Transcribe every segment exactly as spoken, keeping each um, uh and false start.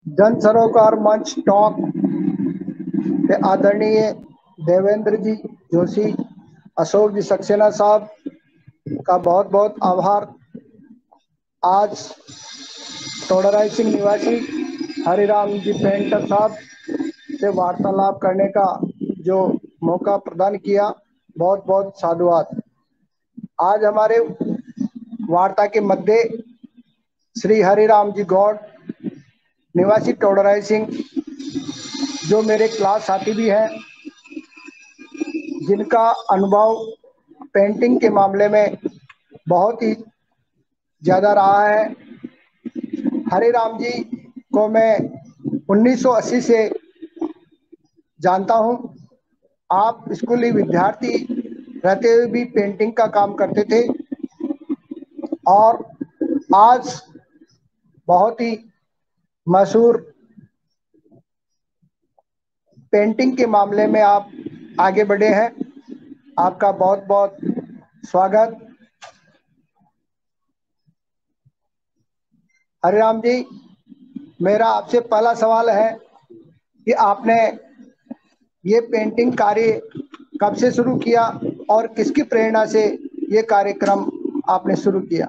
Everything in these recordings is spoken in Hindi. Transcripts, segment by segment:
जन सरोकार मंच टॉक के आदरणीय देवेंद्र जी जोशी, अशोक जी सक्सेना साहब का बहुत बहुत आभार। आज टोडराई सिंह निवासी हरिराम जी पेंटर साहब से वार्तालाप करने का जो मौका प्रदान किया, बहुत बहुत साधुवाद। आज हमारे वार्ता के मध्य श्री हरिराम जी गौड़ निवासी टोडराई सिंह, जो मेरे क्लास साथी भी हैं, जिनका अनुभव पेंटिंग के मामले में बहुत ही ज़्यादा रहा है। हरिराम जी को मैं उन्नीस सौ अस्सी से जानता हूं। आप स्कूली विद्यार्थी रहते हुए भी पेंटिंग का काम करते थे और आज बहुत ही मशहूर पेंटिंग के मामले में आप आगे बढ़े हैं। आपका बहुत बहुत स्वागत। हरिराम जी, मेरा आपसे पहला सवाल है कि आपने ये पेंटिंग कार्य कब से शुरू किया और किसकी प्रेरणा से ये कार्यक्रम आपने शुरू किया?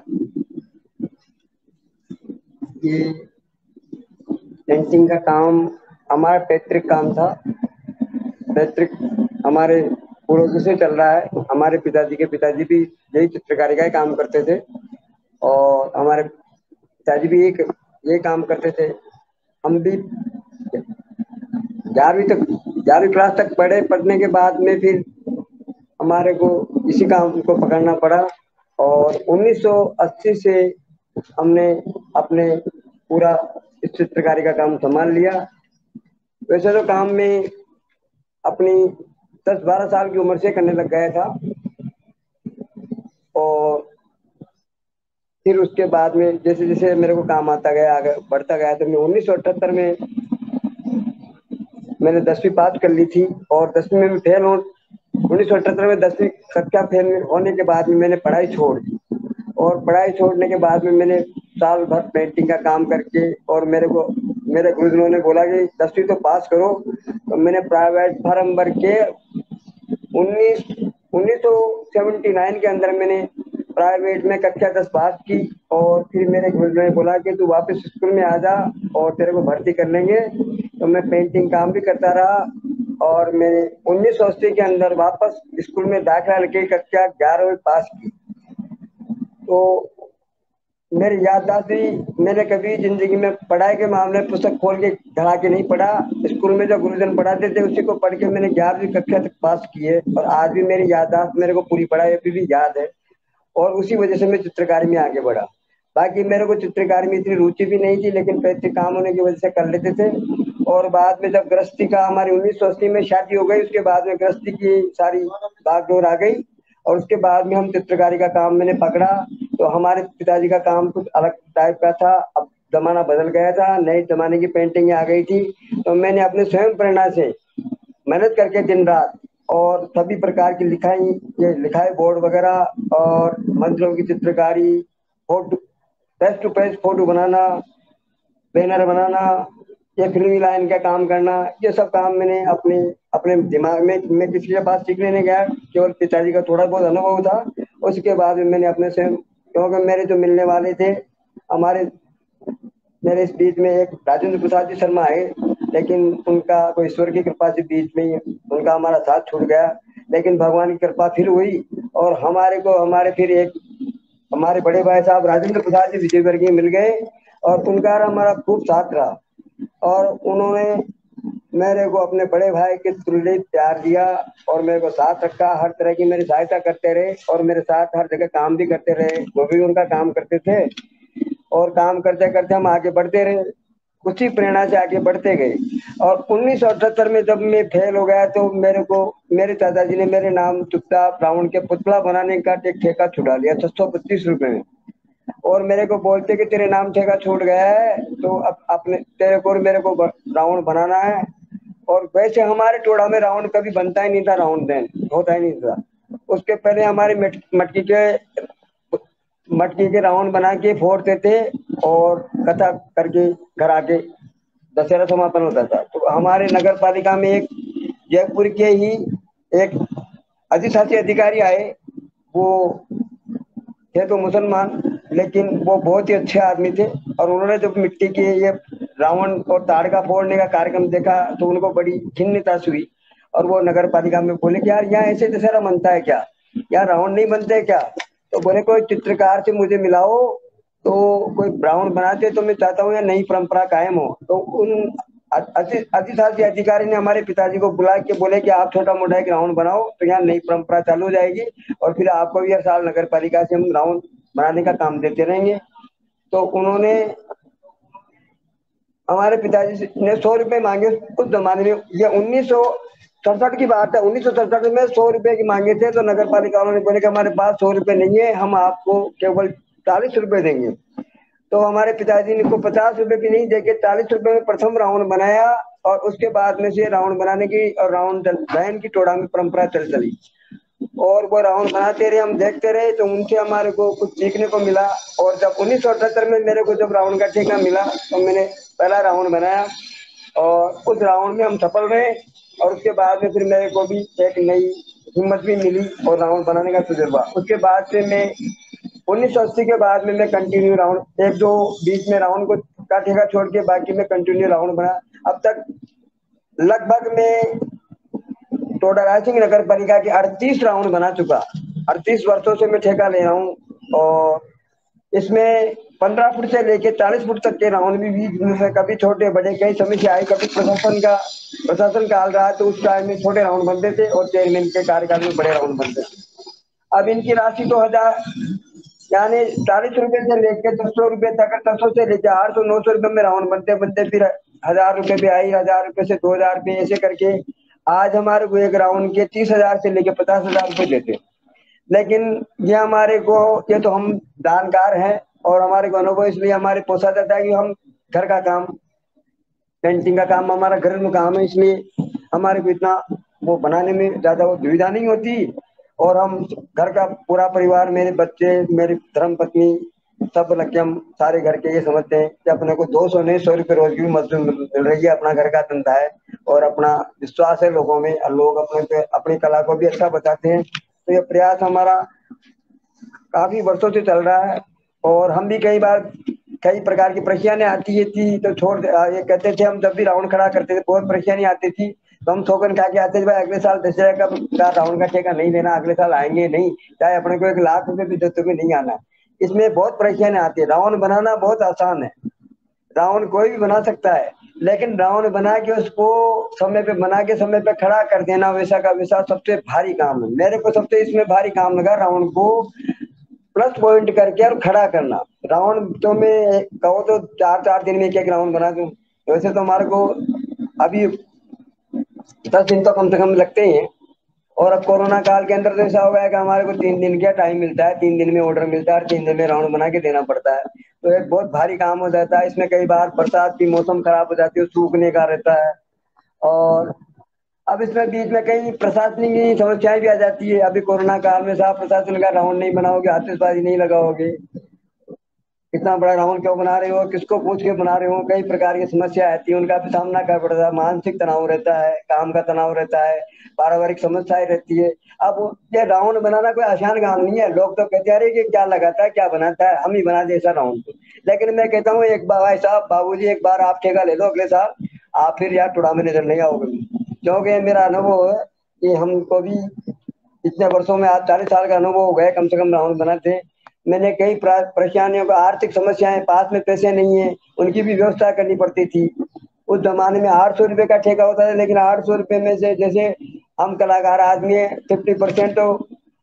ये पेंटिंग का काम हमारा पैतृक काम था। पैतृक हमारे पूर्वजों से चल रहा है। हमारे पिताजी के पिताजी भी यही चित्रकारी का ही काम करते थे और हमारे पिताजी भी एक यही काम करते थे। हम भी ग्यारहवीं तक ग्यारहवीं क्लास तक पढ़े। पढ़ने के बाद में फिर हमारे को इसी काम को पकड़ना पड़ा और उन्नीस सौ अस्सी से हमने अपने पूरा इस चित्रकारी का काम संभाल लिया। वैसे तो काम में अपनी दस बारह साल की उम्र से करने लग गया था और फिर उसके बाद में जैसे जैसे मेरे को काम आता गया, आगे बढ़ता गया, तो मैं उन्नीस सौ अठहत्तर में मैंने दसवीं पास कर ली थी और दसवीं में फेल हो उन्नीस सौ अठहत्तर में दसवीं कक्षा फेल होने के बाद में मैंने पढ़ाई छोड़ दी और पढ़ाई छोड़ने के बाद में मैंने साल भर पेंटिंग का काम करके और मेरे को मेरे गुरुजनों ने बोला कि दसवीं तो पास करो, तो मैंने प्राइवेट फार्म भर के उन्नीस उन्नीस सौ सेवेंटी नाइन के अंदर मैंने प्राइवेट में कक्षा दस पास की और फिर मेरे गुरुजनों ने बोला कि तू वापस स्कूल में आ जा और तेरे को भर्ती कर लेंगे। तो मैं पेंटिंग काम भी करता रहा और मैंने उन्नीस सौ अस्सी के अंदर वापस स्कूल में दाखिला लेके कक्षा ग्यारहवीं पास की। तो मेरी याददाश्त भी, मैंने कभी जिंदगी में पढ़ाई के मामले में पुस्तक खोल के धड़ा के नहीं पढ़ा। स्कूल में जो गुरुजन पढ़ाते थे उसी को पढ़ के मैंने ग्यारहवीं कक्षा तक पास किए और आज भी मेरी याददाश्त, मेरे को पूरी पढ़ाई अभी भी याद है और उसी वजह से मैं चित्रकारी में आगे बढ़ा। बाकी मेरे को चित्रकारी में इतनी रुचि भी नहीं थी, लेकिन पैतृक काम होने की वजह से कर लेते थे। और बाद में जब गृहस्थी का हमारी उन्नीस सौ अस्सी में शादी हो गई, उसके बाद में गृहस्थी की सारी भागदौड़ आ गई और उसके बाद में हम चित्रकारी का काम मैंने पकड़ा। तो हमारे पिताजी का काम कुछ अलग टाइप का था, अब जमाना बदल गया था, नए जमाने की पेंटिंग आ गई थी। तो मैंने अपने स्वयं प्रेरणा से मेहनत करके दिन रात और सभी प्रकार की लिखाई ये लिखाई बोर्ड वगैरह और मंत्रों की चित्रकारी, photo face to face photo बनाना, बैनर बनाना, ये फिल्मी लाइन का काम करना, ये सब काम मैंने अपने अपने दिमाग में, मैं किसी के पास सीखने नहीं गया, केवल पिताजी का थोड़ा बहुत अनुभव था। उसके बाद में मैंने अपने से, क्योंकि मेरे जो मिलने वाले थे हमारे मेरे इस बीच में एक राजेंद्र प्रसाद जी शर्मा है, लेकिन उनका कोई ईश्वर की कृपा से बीच में ही उनका हमारा साथ छूट गया। लेकिन भगवान की कृपा फिर हुई और हमारे को हमारे फिर एक हमारे बड़े भाई साहब राजेंद्र प्रसाद जी विजयवर्गीय मिल गए और उनका हमारा खूब साथ रहा और उन्होंने मेरे को अपने बड़े भाई के तुल्य प्यार दिया और मेरे को साथ रखा, हर तरह की मेरी सहायता करते रहे और मेरे साथ हर जगह काम भी करते रहे। वो भी उनका काम करते थे और काम करते करते हम आगे बढ़ते रहे, उसी प्रेरणा से आगे बढ़ते गए। और उन्नीस सौ अठहत्तर में जब मैं फेल हो गया तो मेरे को मेरे दादाजी ने मेरे नाम चुपचाप रावण के पुतला बनाने का एक ठेका छुड़ा लिया छह सौ पच्चीस रुपए में और मेरे को बोलते कि तेरे नाम ठेका छूट गया है, तो अब अपने तेरे को और मेरे को रावण बनाना है। और वैसे हमारे टोड़ा में रावण कभी बनता ही नहीं था, रावण देन होता ही नहीं था। उसके पहले हमारे मटकी के मटकी के रावण बना के फोड़ते थे और कथा करके घर आके दशहरा समापन होता था। तो हमारे नगर पालिका में एक जयपुर के ही एक अधिशासी अधिकारी आए, वो थे तो मुसलमान, लेकिन वो बहुत ही अच्छे आदमी थे। और उन्होंने जब मिट्टी के ये रावण और ताड़का फोड़ने का कार्यक्रम देखा तो उनको बड़ी खिन्नता हुई, और वो नगर पालिका में बोले कि यार यहाँ ऐसे दशहरा बनता है क्या, यहाँ रावण नहीं बनते क्या? तो बोले कोई चित्रकार से मुझे मिलाओ, तो कोई रावण बनाते, तो मैं चाहता हूँ यह नई परंपरा कायम हो। तो उन अधिशासी अधिकारी ने हमारे पिताजी को बुला के बोले कि आप छोटा मोटा एक रावण बनाओ, तो यहाँ नई परंपरा चालू हो जाएगी, और फिर आपको भी हर साल नगर पालिका से हम रावण बनाने का काम देते रहेंगे। तो उन्होंने हमारे पिताजी ने सौ रुपए मांगे उस जमाने में, ये उन्नीस सौ सड़सठ की बात है। उन्नीस सौ सड़सठ में सौ रुपए की मांगे थे, तो नगर पालिका वालों ने बोले कि हमारे पास सौ रुपए नहीं है, हम आपको केवल चालीस रुपए देंगे। तो हमारे पिताजी ने को पचास रुपए भी नहीं देके चालीस रुपए में प्रथम रावण बनाया, और उसके बाद में से रावण बनाने की और रावण दहन की टोड़ा में परंपरा चल चली, और वो रावण बनाते रहे, हम देखते रहे। तो उनसे हमारे को कुछ सीखने को मिला। और जब उन्नीस सौ अठहत्तर में मेरे को जब रावण का ठेका मिला, तो मैंने पहला रावण बनाया, और उस रावण में हम सफल रहे। और उसके बाद में फिर मेरे को भी एक नई हिम्मत भी मिली और रावण बनाने का तजुर्बा। उसके बाद से मैं उन्नीस सौ अस्सी के बाद में मैं कंटिन्यू रावण, एक दो बीच में रावण को का ठेका छोड़ के बाकी में कंटिन्यू रावण बना। अब तक लगभग मैं टोडा रायसिंह नगर पालिका के अड़तीस राउंड बना चुका। अड़तीस वर्षों से मैं ठेका ले रहा हूँ, और इसमें पंद्रह फुट से लेके चालीस फुट तक के राउंड भी बीच में कभी छोटे बड़े कई समस्या आई, कभी प्रशासन का प्रशासन काल रहा है तो उस टाइम में छोटे राउंड बनते थे, और चेयरमैन के कार्यकाल में बड़े राउंड बनते थे। अब इनकी राशि तो हजार यानी चालीस रुपए से लेके दस सौ रुपए तक, दस सौ से लेके आठ सौ नौ सौ रुपए में राउंड बनते बनते फिर हजार रुपए पे आई, हजार रुपए से दो हजार रुपए, ऐसे करके आज हमारे को एक राउंड के तीस हजार से लेके पचास हजार रुपए देते। लेकिन ये हमारे को, ये तो हम जानकार हैं और हमारे को अनुभव इसलिए हमारे पोसा जाता है कि हम घर का काम, पेंटिंग का काम हमारा घरेलू काम है, इसलिए हमारे को इतना वो बनाने में ज्यादा वो दुविधा नहीं होती। और हम घर का पूरा परिवार, मेरे बच्चे, मेरी धर्म पत्नी, सब लग के हम सारे घर के ये समझते हैं कि अपने को दो सौ नहीं सौ रुपये रोज की मजदूरी मिल रही है, अपना घर का धंधा है और अपना विश्वास है लोगों में, और लोग अपने अपनी कला को भी अच्छा बताते हैं। तो ये प्रयास हमारा काफी वर्षों से चल रहा है। और हम भी कई बार कई प्रकार की परेशानियां आती थी तो छोड़ ये कहते थे, हम जब भी राउंड खड़ा करते थे बहुत परेशानी आती थी, तो हम थोकन खा के आते थे, भाई अगले साल दशहरा का राउंड का ठेका नहीं देना, अगले साल आएंगे नहीं, चाहे अपने को एक लाख रुपए भी देते हुए नहीं आना। इसमें बहुत परेशानी आती है। रावण बनाना बहुत आसान है, रावण कोई भी बना सकता है, लेकिन रावण बना के उसको समय पे बना के समय पे खड़ा कर देना वैसा का वैसा सबसे भारी काम है। मेरे को सबसे इसमें भारी काम लगा रावण को प्लस पॉइंट करके और खड़ा करना। रावण तो मैं कहो तो चार चार दिन में एक एक रावण बना दूं, वैसे तो हमारे को अभी दस दिन तो कम से कम लगते ही हैं। और अब कोरोना काल के अंदर तो ऐसा हो गया कि हमारे को तीन दिन का टाइम मिलता है, तीन दिन में ऑर्डर मिलता है, तीन दिन में राउंड बना के देना पड़ता है। तो एक बहुत भारी काम हो जाता है। इसमें कई बार बरसात की मौसम खराब हो जाती है, सूखने का रहता है, और अब इसमें बीच में कई प्रशासनिक समस्याएं भी आ जाती है। अभी कोरोना काल में साहब प्रशासन का राउंड नहीं बनाओगे, आतिशबाजी नहीं लगाओगे, इतना बड़ा राउंड क्यों बना रहे हो, किसको पूछ के बना रहे हो, कई प्रकार की समस्या आती है, उनका भी सामना करना पड़ता है। मानसिक तनाव रहता है, काम का तनाव रहता है, पारिवारिक समस्याएं रहती है। अब ये राउंड बनाना कोई आसान काम नहीं है। लोग तो कहते हैं कि क्या लगाता है, क्या बनाता है, हम ही बना दे ऐसा राउंड। लेकिन मैं कहता हूँ एक बार भाई साहब, बाबूजी एक बार आप ठेका ले लो अगले साल, आप फिर यार टुड़ा में नजर नहीं आओगे। क्योंकि मेरा अनुभव है कि हमको भी इतने वर्षों में आज चालीस साल का अनुभव हो गया कम से कम राउंड बनाते। मैंने कई परेशानियों का, आर्थिक समस्याएं, पास में पैसे नहीं है, उनकी भी व्यवस्था करनी पड़ती थी। उस जमाने में आठ सौ रुपये का ठेका होता था, लेकिन आठ सौ रुपये में से जैसे हम कलाकार आदमी है फिफ्टी परसेंट तो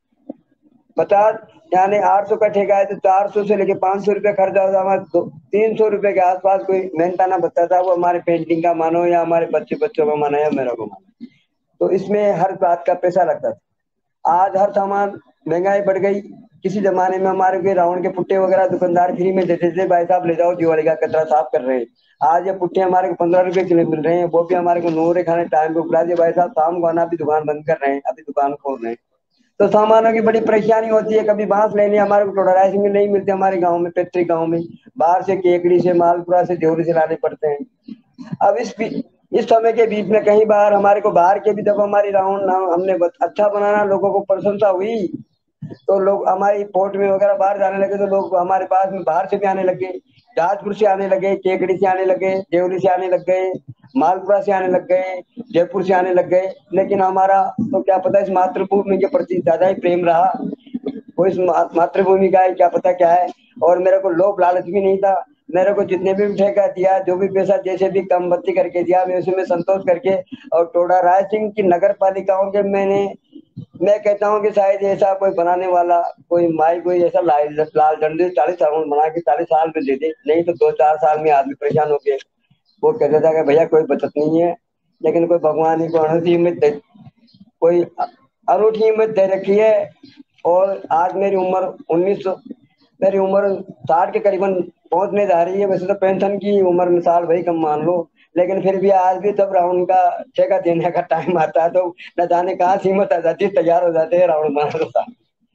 पचास यानी आठ सौ का ठेका है तो चार सौ से लेके पाँच सौ रुपये खर्चा होता, हमारे तीन सौ रुपये के आसपास कोई मेहनताना बचता था। वो हमारे पेंटिंग का मानो या हमारे बच्चे बच्चों का मानो या मेरा को मानो, तो इसमें हर बात का पैसा लगता था। आज हर सामान महंगाई बढ़ गई। किसी जमाने में हमारे के रावण के पुट्टे वगैरह दुकानदार फ्री में देते थे, भाई साहब ले जाओ दिवाली का कचरा साफ कर रहे हैं। आज ये पुट्टे हमारे को पंद्रह रुपए किलो मिल रहे हैं, वो भी हमारे को नूरे खाने टाइम पे उपरा दिए, भाई साहब शाम को आना, अभी दुकान बंद कर रहे हैं, अभी दुकान खोल रहे हैं। तो सामानों की बड़ी परेशानी होती है। कभी बांस लेने हमारे को टोडा रायसिंह में नहीं मिलते, हमारे गाँव में पैतृक गाँव में बाहर से केकड़ी से मालपुरा से देवरी से लाने पड़ते हैं। अब इस इस समय के बीच में कई बार हमारे को बाहर के भी जब हमारी राउंड हमने अच्छा बनाना, लोगों को प्रशंसा हुई, तो लोग हमारी पोर्ट में वगैरह बाहर जाने लगे, तो लोग हमारे पास में बाहर से भी आने लगे, जाजपुर से आने लगे, केकड़ी से आने लगे, देवली से आने लग गए, मालपुरा से आने लग गए, जयपुर से आने लग गए। लेकिन हमारा तो क्या पता इस मातृभूमि के प्रति ज्यादा ही प्रेम रहा, वो इस मातृभूमि का है क्या पता क्या है। और मेरे को लोभ लालच भी नहीं था, मेरे को जितने भी ठेका दिया, जो भी पैसा जैसे भी कम बत्ती करके दिया, मैं उसमें संतोष करके, और टोडा राय सिंह की नगर पालिकाओं के मैंने मैं कहता हूँ कि शायद ऐसा कोई बनाने वाला कोई माई कोई ऐसा लाल लाल डंडे चालीस साल बना के चालीस साल में दे दे, नहीं तो दो चार साल में आदमी परेशान हो गए। वो कहता था कि भैया कोई बचत नहीं है, लेकिन कोई भगवान ही को अनूठी हिम्मत दे, कोई अनूठी हिम्मत दे रखी है। और आज मेरी उम्र उन्नीस सौ मेरी उम्र साठ के करीबन पहुंचने जा रही है। वैसे तो पेंशन की उम्र में साल भाई कम मान लो, लेकिन फिर भी आज भी जब राउंड का ठेका देने का टाइम आता है तो न जाने कहाँ से हिम्मत आ जाती है, तैयार हो जाते हैं राउंड बनाने का।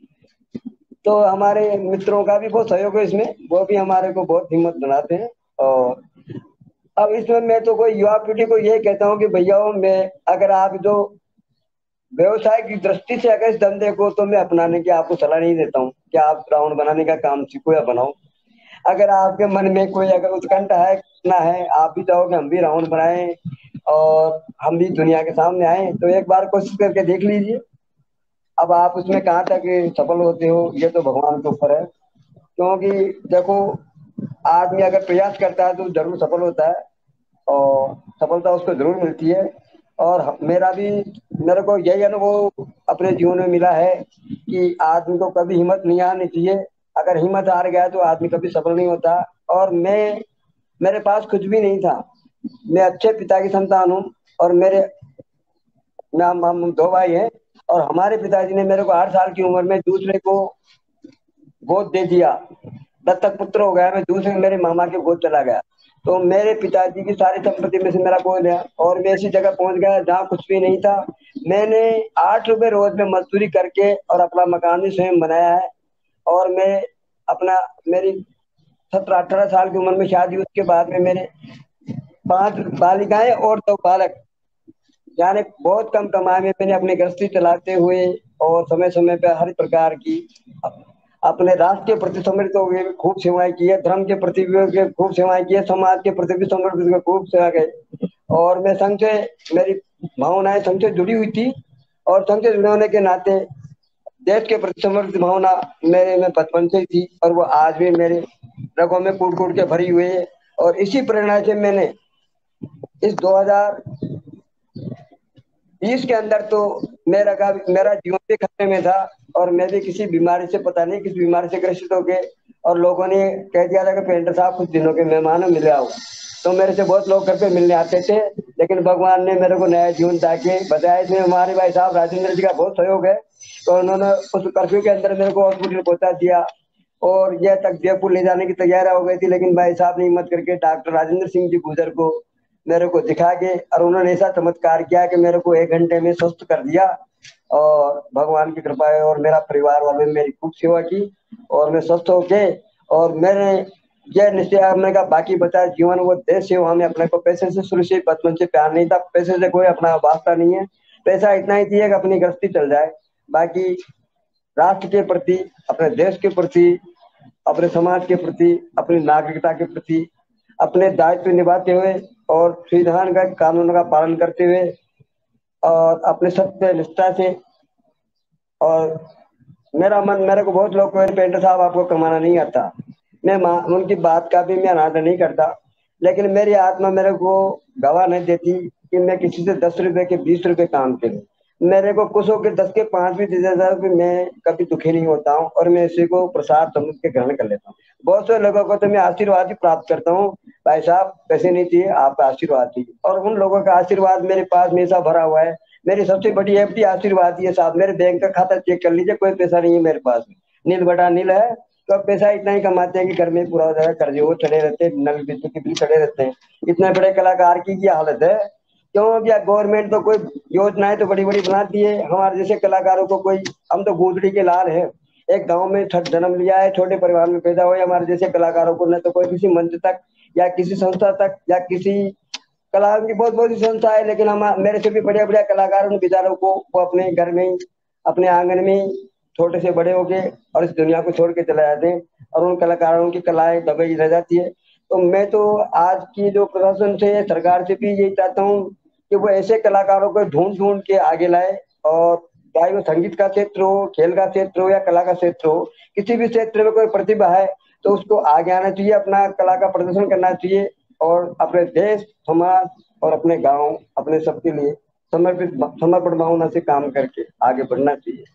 तो हमारे मित्रों का भी बहुत सहयोग है इसमें, वो भी हमारे को बहुत हिम्मत बनाते हैं। और अब इसमें मैं तो कोई युवा पीढ़ी को ये कहता हूँ कि भैया मैं अगर आप जो व्यवसाय की दृष्टि से अगर इस धंधे को, तो मैं अपनाने की आपको सलाह नहीं देता हूँ कि आप राउंड बनाने का काम सीखो या बनाओ। अगर आपके मन में कोई अगर उत्कंठा है ना है, आप भी चाहोगे हम भी राउंड बनाएं और हम भी दुनिया के सामने आए, तो एक बार कोशिश करके देख लीजिए। अब आप उसमें कहाँ तक सफल होते हो ये तो भगवान के ऊपर है, क्योंकि देखो आदमी अगर प्रयास करता है तो जरूर सफल होता है और सफलता उसको जरूर मिलती है। और मेरा भी मेरे को यही अनुभव अपने जीवन में मिला है कि आदमी को कभी हिम्मत नहीं आनी चाहिए, अगर हिम्मत हार गया तो आदमी कभी सफल नहीं होता। और मैं मेरे पास कुछ भी नहीं था, मैं अच्छे पिता की संतान हूँ, और मेरे हम हम दो भाई हैं, और हमारे पिताजी ने मेरे को आठ साल की उम्र में दूसरे को गोद दे दिया, दत्तक पुत्र हो गया, मैं दूसरे मेरे मामा के गोद चला गया। तो मेरे पिताजी की सारी संपत्ति में से मेरा गोद लिया, और मैं ऐसी जगह पहुंच गया जहाँ कुछ भी नहीं था। मैंने आठ रुपए रोज में मजदूरी करके और अपना मकान भी स्वयं बनाया है। और मैं अपना मेरी सत्रह अठारह साल की उम्र में शादी, उसके बाद में मेरे पांच बालिकाएं और दो बालक, यानी बहुत कम कमाई में मैंने अपनी गृहस्थी चलाते हुए और समय समय पर हर प्रकार की अपने राष्ट्र के प्रति समर्पित हो गए, खूब सेवाएं की है, धर्म के प्रति भी खूब सेवाएं की है, समाज के प्रति भी समर्पित खूब सेवा गई। और मैं संघ से मेरी भावनाएं संघ से जुड़ी हुई थी, और संघ से जुड़े होने के नाते देश के प्रति समर्पित भावना मेरे में बचपन से ही थी, और वो आज भी मेरे रगों में कूट कूट के भरी हुई है। और इसी प्रेरणा से मैंने इस दो हज़ार बीस के अंदर तो मेरा का मेरा जीवन भी खतरे में था, और मैं भी किसी बीमारी से पता नहीं किस बीमारी से ग्रसित हो गए, और लोगों ने कह दिया था कि पेंटर साहब कुछ दिनों के मेहमान हो, मिले आओ। तो मेरे से बहुत लोग घर पे मिलने आते थे, लेकिन भगवान ने मेरे को नया जीवन ताकि बताया। इसमें हमारे भाई साहब राजेंद्र जी का बहुत सहयोग है, तो उन्होंने उस कर्फ्यू के अंदर मेरे को हॉस्पिटल पहुंचा दिया, और यह तक जयपुर ले जाने की तैयारी हो गई थी, लेकिन भाई साहब ने हिम्मत करके डॉक्टर राजेंद्र सिंह जी गुजर को मेरे को दिखा के, और उन्होंने ऐसा चमत्कार किया कि मेरे को एक घंटे में स्वस्थ कर दिया। और भगवान की कृपा है, और मेरा परिवार वालों ने मेरी खूब सेवा की, और मैं स्वस्थ होके, और मैंने यह निश्चय हमने का बाकी बचा जीवन वो देश सेवा में, अपने को पैसे से शुरू से बचपन से प्यार नहीं था, पैसे से कोई अपना वास्ता नहीं है, पैसा इतना ही चाहिए कि अपनी गृहस्थी चल जाए। बाकी राष्ट्र के प्रति, अपने देश के प्रति, अपने समाज के प्रति, अपनी नागरिकता के प्रति अपने दायित्व निभाते हुए, और संविधान का कानून का पालन करते हुए, और अपने सत्य निष्ठा से। और मेरा मन, मेरे को बहुत लोग कहते पेंटर साहब आपको कमाना नहीं आता, मैं उनकी बात का भी मैं अनादर नहीं करता, लेकिन मेरी आत्मा मेरे को गवाह नहीं देती कि मैं किसी से दस रुपए के बीस रुपए काम करूं। मेरे को कुछ हो के दस के पांच भी दे देता है, मैं कभी दुखी नहीं होता हूँ, और मैं इसी को प्रसाद समझ के ग्रहण कर लेता हूँ। बहुत से लोगों को तो मैं आशीर्वाद ही प्राप्त करता हूँ, भाई साहब पैसे नहीं चाहिए, आपका आशीर्वाद चाहिए, और उन लोगों का आशीर्वाद मेरे पास हमेशा भरा हुआ है। मेरी सबसे बड़ी एफडी आशीर्वाद ही है साहब, मेरे बैंक का खाता चेक कर लीजिए, कोई पैसा नहीं है मेरे पास, नील बटा नील है। तो अब पैसा इतना ही कमाते हैं कि घर में पूरा हो जाएगा, कर्जे वो चढ़े रहते हैं, नल बिजली के बिल चढ़े रहते हैं। इतने बड़े कलाकार की क्या हालत है, क्यों क्या गवर्नमेंट तो कोई योजनाएं तो बड़ी बड़ी बनाती है, हमारे जैसे कलाकारों को कोई, हम तो गूदड़ी के लाल है, एक गांव में छठ जन्म लिया है, छोटे परिवार में पैदा हुए, हमारे जैसे कलाकारों को न तो कोई किसी मंच तक या किसी संस्था तक या किसी कला की बहुत बहुत संस्था है, लेकिन हम मेरे से भी बढ़िया बढ़िया कलाकार उन बेचारों को वो अपने घर में ही, अपने आंगन में ही छोटे से बड़े हो गए और इस दुनिया को छोड़ के चले जाते हैं, और उन कलाकारों की कलाएं दबी रह जाती है। तो मैं तो आज की जो प्रशासन से, सरकार से भी यही चाहता हूँ कि वो ऐसे कलाकारों को ढूंढ ढूंढ के आगे लाए, और चाहे वो संगीत का क्षेत्र हो, खेल का क्षेत्र हो या कला का क्षेत्र हो, किसी भी क्षेत्र में कोई प्रतिभा है तो उसको आगे आना चाहिए, अपना कला का प्रदर्शन करना चाहिए, और अपने देश, समाज और अपने गांव, अपने सबके लिए समर्पित समर्पण भावना से काम करके आगे बढ़ना चाहिए।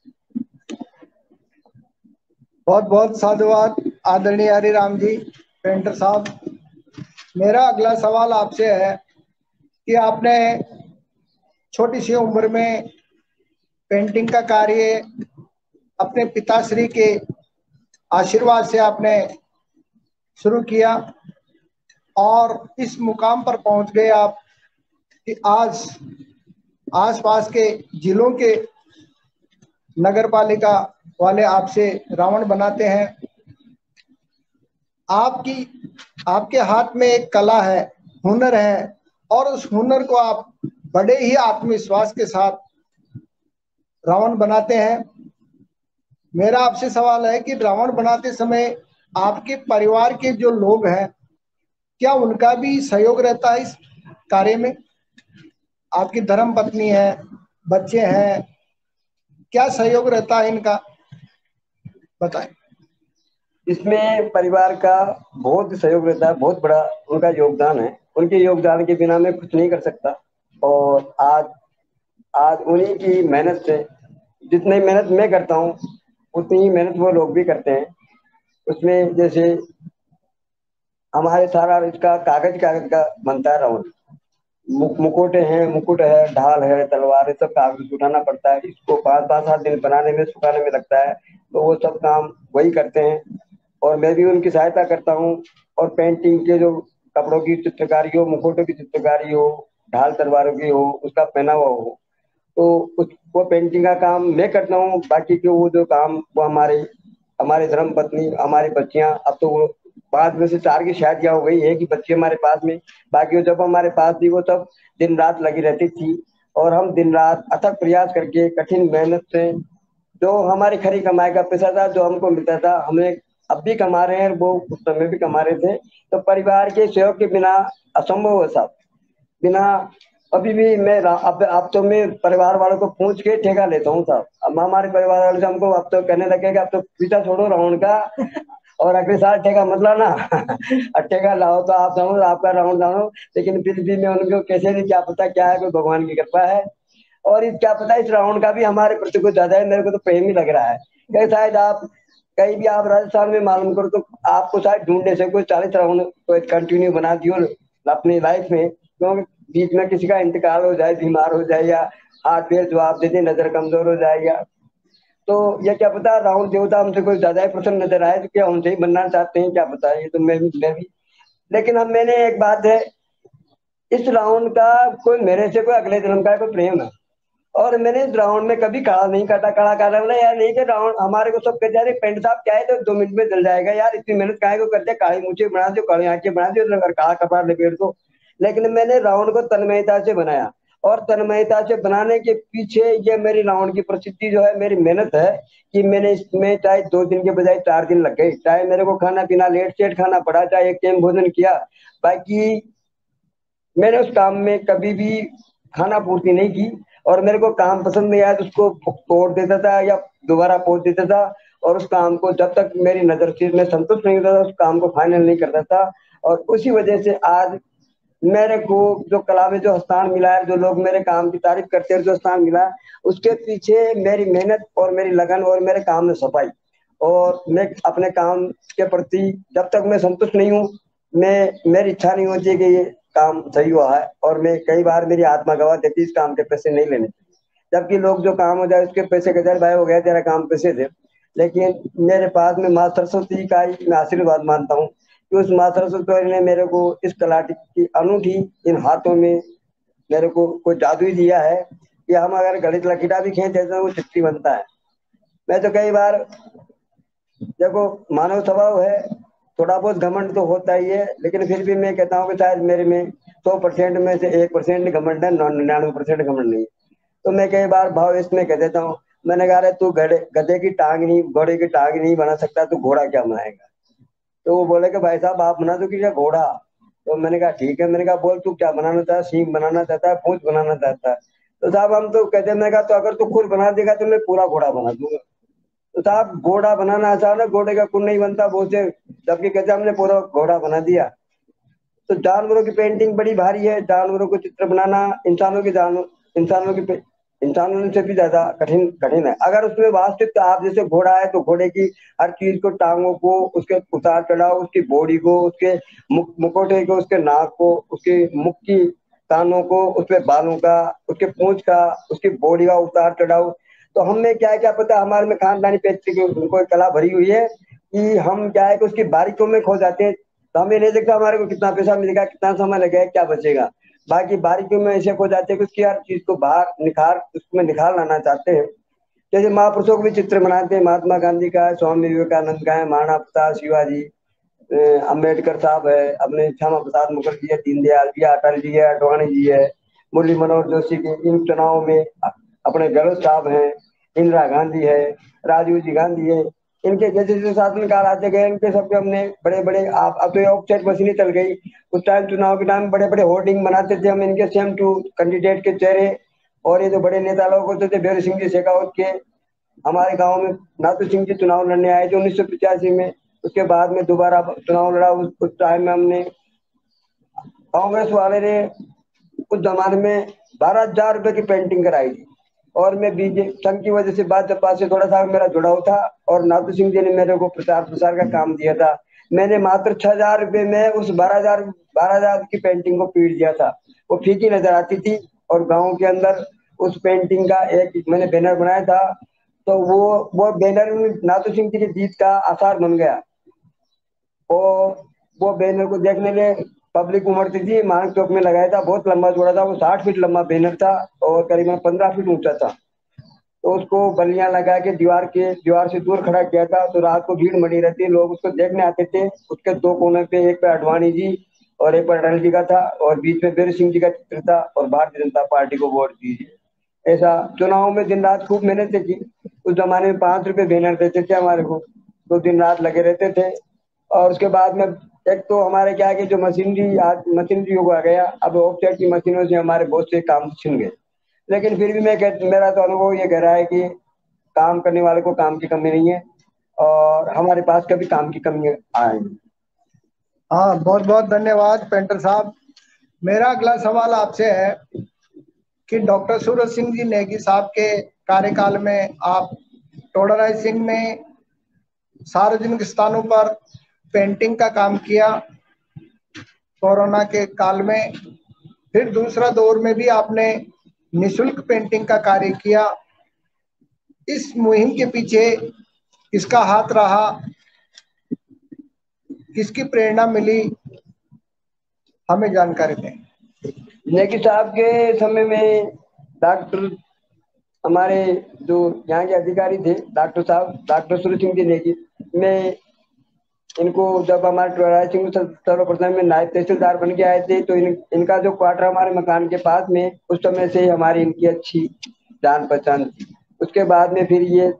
बहुत बहुत साधुवाद आदरणीय हरिराम जी पेंटर साहब। मेरा अगला सवाल आपसे है कि आपने छोटी सी उम्र में पेंटिंग का कार्य अपने पिताश्री के आशीर्वाद से आपने शुरू किया और इस मुकाम पर पहुंच गए आप कि आज आसपास के जिलों के नगर पालिका वाले आपसे रावण बनाते हैं। आपकी आपके हाथ में एक कला है, हुनर है, और उस हुनर को आप बड़े ही आत्मविश्वास के साथ रावण बनाते हैं। मेरा आपसे सवाल है कि रावण बनाते समय आपके परिवार के जो लोग हैं, क्या उनका भी सहयोग रहता है इस कार्य में? आपकी धर्म पत्नी है, बच्चे हैं, क्या सहयोग रहता है इनका, बताएं। इसमें परिवार का बहुत सहयोग रहता है, बहुत बड़ा उनका योगदान है। उनके योगदान के बिना मैं कुछ नहीं कर सकता। और आज आज उन्हीं की मेहनत से, जितनी मेहनत मैं करता हूँ उतनी ही मेहनत वो लोग भी करते हैं। उसमें जैसे हमारे सारा इसका कागज कागज का बनता है रावण, मुकुटे हैं, मुकुट है, ढाल है, तलवार है, सब कागज उठाना पड़ता है। इसको पाँच पाँच सात दिन बनाने में, सुखाने में लगता है, तो वो सब काम वही करते हैं और मैं भी उनकी सहायता करता हूँ। और पेंटिंग के जो कपड़ों की चित्रकारी हो, मुकुटों की चित्रकारी हो, ढाल तलवारों की हो, उसका पहनावा हो, तो उस वो पेंटिंग का काम मैं करता हूँ। बाकी के वो जो काम वो हमारे हमारे धर्म पत्नी, हमारी बच्चियां, अब तो वो पांच में से चार की शादियां हो गई है कि बच्चे हमारे पास में, बाकी वो जब हमारे पास थी वो सब दिन रात लगी रहती थी। और हम दिन रात अथक प्रयास करके, कठिन मेहनत से, जो हमारी खरी कमाई का पैसा था जो हमको मिलता था, हमें अब भी कमा रहे हैं, वो उस समय भी कमा रहे थे। तो परिवार के सहयोग के बिना असंभव है साहब। बिना अभी भी मैं अब अब तो मैं परिवार वालों को पूछ के ठेका लेता हूँ साहब। अब हमारे परिवार वाले से हमको अब तो कहने लगे कि अब तो पीछा छोड़ो राउंड का और अगले साल ठेका मत लाना और ठेका लाओ तो आप जानो, आपका राउंड जानो। लेकिन फिर भी मैं उनको कैसे नहीं, क्या पता क्या है, कोई भगवान की कृपा है। और इस क्या पता इस राउंड का भी हमारे प्रति कुछ ज्यादा है, मेरे को तो प्रेम ही लग रहा है कि शायद आप कहीं भी आप राजस्थान में मालूम करो तो आपको शायद ढूंढने से कोई चालीस राउंड कोई कंटिन्यू बना दियो अपनी लाइफ में। क्योंकि बीच में किसी का इंतकाल हो जाए, बीमार हो जाए, या हाथ पैर जवाब दे दे, नजर कमजोर हो जाएगा, तो ये क्या पता राउंड देवता हमसे कोई ज्यादा ही प्रसन्न नजर आए, तो क्या हमसे ही बनना चाहते हैं, क्या पता। ये तो मैं भी मैं भी लेकिन हम मैंने एक बात है, इस राउंड का कोई मेरे से कोई अगले जन्म का कोई प्रेम है। और मैंने इस राउंड में कभी खड़ा नहीं करता, खड़ा करना बोला यार नहीं कि राउंड हमारे को सब कहते यार पेंट साहब क्या है तो दो मिनट में जल जाएगा यार, इतनी मेहनत काहे को करते, काली मूछे बना दो, काली आंखें बना दो और काला कपड़ा लपेट दो। लेकिन मैंने राउंड को तन्मयता से बनाया, और तन्मयता से बनाने के पीछे ये मेरी राउंड की प्रसिद्धि जो है, मेरी मेहनत है कि मैंने इसमें चाहे दो दिन के बजाय चार दिन लग गए, चाहे मेरे को खाना पीना लेट सेट खाना पड़ा, चाहे एक टाइम भोजन किया, बाकी मैंने उस काम में कभी भी खाना पूर्ति नहीं की। और मेरे को काम पसंद नहीं आया तो उसको तोड़ देता था या दोबारा पोत देता था। और उस काम को जब तक मेरी नजर से मैं संतुष्ट नहीं होता था, उस काम को फाइनल नहीं करता था। और उसी वजह से आज मेरे को जो कला में जो स्थान मिला है, जो लोग मेरे काम की तारीफ करते हैं, जो स्थान मिला है, उसके पीछे मेरी मेहनत और मेरी लगन और मेरे काम में सफाई। और मैं अपने काम के प्रति जब तक मैं संतुष्ट नहीं हूँ, मैं मेरी इच्छा नहीं होती कि ये काम सही हुआ है। और मैं कई बार मेरी आत्मा गवा देती इस काम के पैसे नहीं लेने, जबकि लोग जो काम हो जाए उसके पैसे के भाई हो गया तेरा काम पैसे थे। लेकिन मेरे पास में माँ सरस्वती का ही मैं आशीर्वाद मानता हूँ कि उस माँ सरस्वती ने मेरे को इस कला की अनूठी इन हाथों में मेरे को कोई जादू ही दिया है कि हम अगर गणित लकीटा भी खींच देते हैं वो चिट्ठी बनता है। मैं तो कई बार देखो मानव स्वभाव है, थोड़ा बहुत घमंड तो होता ही है, लेकिन फिर भी मैं कहता हूँ कि शायद मेरे में सौ परसेंट में से एक परसेंट घमंड है, निन्यानवे परसेंट घमंड नहीं। तो मैं कई बार भाव इसमें कह देता हूँ, मैंने कहा रे तू गधे गधे की टांग नहीं, घोड़े की टांग नहीं बना सकता, तू घोड़ा क्या बनाएगा? तो वो बोले कि भाई साहब आप बना दो कि क्या घोड़ा? तो मैंने कहा ठीक है। मैंने कहा बोल तू क्या बनाना चाहता है? सींग बनाना चाहता है, पूंछ बनाना चाहता है? तो साहब हम तो कहते, मैंने कहा तो अगर तू खुद बना देगा तो मैं पूरा घोड़ा बना दूंगा। तो साहब घोड़ा बनाना आसान है, घोड़े का कुन नहीं बनता वो से, जबकि कहते हमने पूरा घोड़ा बना दिया। तो जानवरों की पेंटिंग बड़ी भारी है, जानवरों को चित्र बनाना इंसानों की जान इंसानों की पे- इंसानों से भी ज्यादा कठिन कठिन है। अगर उसमें वास्तविक आप जैसे घोड़ा है तो घोड़े की हर चीज को, टांगों को, उसके उतार चढ़ाव, उसकी बॉडी को, उसके मुक, मुकोटे को, उसके नाक को, उसके मुख की कानों को, उसके बालों का, उसके पूंछ का, उसकी बॉडी का उतार चढ़ाव। तो हमें क्या है, क्या पता हमारे में खानदानी पेट की उनको कला भरी हुई है कि हम क्या है कि उसकी बारीकियों में खो जाते हैं। तो हमें नहीं देखता हमारे को कितना पैसा मिलेगा, कितना समय लगेगा, क्या बचेगा। बाकी बारीकियों में ऐसे खो जाते हैं कि उसकी हर चीज को बाहर निखार उसमें निखार लाना चाहते हैं। जैसे महापुरुषों को भी चित्र बनाते हैं, महात्मा गांधी का है, स्वामी विवेकानंद का है, महाराणा प्रताप, शिवाजी, अम्बेडकर साहब है, अपने श्यामा प्रसाद मुखर्जी है, दीनदयाल जी है, अटल जी है, अडवाणी जी है, मुरली मनोहर जोशी के इन चुनाव में अपने गहलोत साहब हैं, इंदिरा गांधी है, राजीव जी गांधी है। इनके जैसे जैसे शासनकाल आते गए, इनके सबके हमने बड़े बड़े, आप अब तो ऑफसेट मशीनें चल गई, उस टाइम चुनाव के टाइम बड़े बड़े होर्डिंग बनाते थे हम इनके सेम टू कैंडिडेट के चेहरे। और ये जो बड़े नेता लोग होते थे, भैरव सिंह जी शेखावत के, हमारे गांव में नाथू सिंह जी चुनाव लड़ने आए थे उन्नीस सौ पिचासी में। उसके बाद में दोबारा चुनाव लड़ा, उस, उस टाइम में हमने, कांग्रेस वाले ने उस जमाने में बारह हजार रुपए की पेंटिंग कराई थी। और मैं बीजेपी संघ की वजह से भाजपा से थोड़ा सा मेरा जुड़ाव था, और नाथू सिंह जी ने मेरे को प्रचार प्रसार का काम दिया था। मैंने मात्र छह हजार रुपए में उस बारह हजार बारह हजार की पेंटिंग को पीट दिया था। वो फीकी नजर आती थी, और गाँव के अंदर उस पेंटिंग का एक मैंने बैनर बनाया था। तो वो वो बैनर नाथू सिंह जी की जीत का आसार बन गया। और वो बैनर को देखने में पब्लिक उमड़ती थी। मानक चौक में लगाया था, बहुत लंबा चौड़ा था, वो साठ फीट लंबा बैनर था और करीबन पंद्रह फीट ऊंचा था। तो उसको बल्लियां लगा के दीवार के दीवार से दूर खड़ा किया था। तो रात को भीड़ मड़ी रहती, लोग उसको देखने आते थे। उसके दो कोने पे, एक पे अडवाणी जी और एक पे अटल जी का था, और बीच में वीर सिंह जी का चित्र था, और भारतीय जनता पार्टी को वोट दीजिए। ऐसा चुनाव में दिन रात खूब मेहनत की। उस जमाने में पांच रुपए बैनर देते थे हमारे को, तो दिन रात लगे रहते थे। और उसके बाद में एक तो हमारे क्या है कि जो मशीनरी, आज मशीनरी युग आ गया, अब ऑफसेट की मशीनों से हमारे बहुत से काम छिन गए। लेकिन फिर भी मैं कह, मेरा तो अनुभव ये कह रहा है कि काम करने वाले को काम की कमी नहीं है, और हमारे पास कभी काम की कमी आएगी। हाँ, बहुत बहुत धन्यवाद पेंटर साहब। मेरा अगला सवाल आपसे है कि डॉक्टर सूरज सिंह जी नेगी साहब के कार्यकाल में आप टोडरराय सिंह में सार्वजनिक स्थानों पर पेंटिंग का काम किया कोरोना के काल में। फिर दूसरा दौर में भी आपने निशुल्क पेंटिंग का कार्य किया। इस मुहिम के पीछे किसका हाथ रहा, किसकी प्रेरणा मिली, हमें जानकारी दें। नेगी साहब के समय में डॉक्टर, हमारे जो यहाँ के अधिकारी थे, डॉक्टर साहब, डॉक्टर सूरज सिंह जी नेगी, मैं इनको जब हमारे टोडरराय सिंह सर्वप्रथम में नायब तहसीलदार बन के आए थे, तो इन, इनका जो क्वार्टर हमारे मकान के पास में, उस समय से हमारी इनकी अच्छी जान पहचान थी। उसके बाद में फिर ये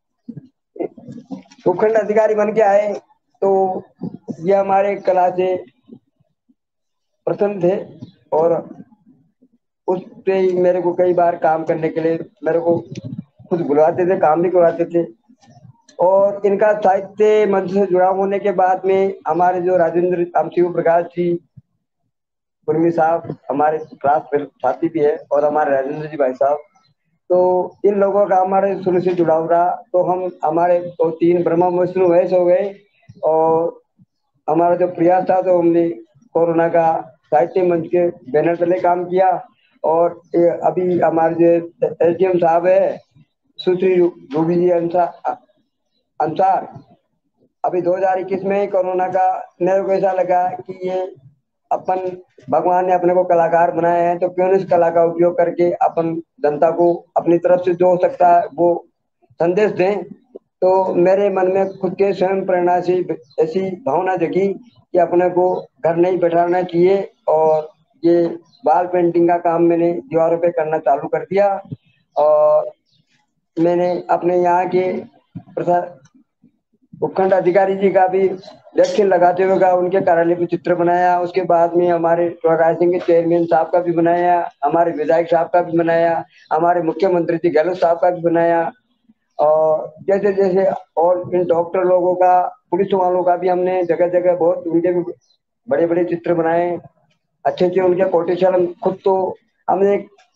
भूखंड अधिकारी बन के आए, तो ये हमारे कला से प्रसन्न थे, और उस पे ही मेरे को कई बार काम करने के लिए मेरे को खुद बुलाते थे, काम भी करवाते थे। और इनका साहित्य मंच से जुड़ा होने के बाद में हमारे जो राजेंद्र हम शिव प्रकाश जी कुर्मी साहब हमारे क्लास साथी भी है, और हमारे राजेंद्र जी भाई साहब, तो इन लोगों का हमारे शुरू से जुड़ाव रहा। तो हम हमारे तो तीन ब्रह्मा विष्णु वैसे हो गए। और हमारा जो प्रयास था, तो हमने कोरोना का साहित्य मंच के बैनर तले काम किया। और अभी हमारे जो एस डी एम साहब है सुश्री रूबी जी अनुसार अनुसार अभी दो हज़ार इक्कीस में ही कोरोना का, मेरे को ऐसा लगा कि ये अपन भगवान ने अपने को कलाकार बनाए हैं, तो क्यों नहीं इस कला का उपयोग करके अपन जनता को अपनी तरफ से जो हो सकता है वो संदेश दें। तो मेरे मन में खुद के स्वयं प्रेरणा से ऐसी भावना जगी कि अपने को घर नहीं बैठाना चाहिए, और ये वॉल पेंटिंग का काम मैंने दीवारों पे करना चालू कर दिया। और मैंने अपने यहाँ के प्रसाद उपखंड अधिकारी जी का भी वैक्सीन लगाते हुए का उनके कार्यालय पे चित्र बनाया। उसके बाद में हमारे राइजिंग के चेयरमैन साहब का भी बनाया, हमारे विधायक साहब का भी बनाया, हमारे मुख्यमंत्री जी गहलोत साहब का भी बनाया। और जैसे जैसे और इन डॉक्टर लोगों का, पुलिस वालों का भी हमने जगह जगह बहुत उनके भी बड़े बड़े चित्र बनाए, अच्छे अच्छे उनके कोटेशन। हम खुद तो हमने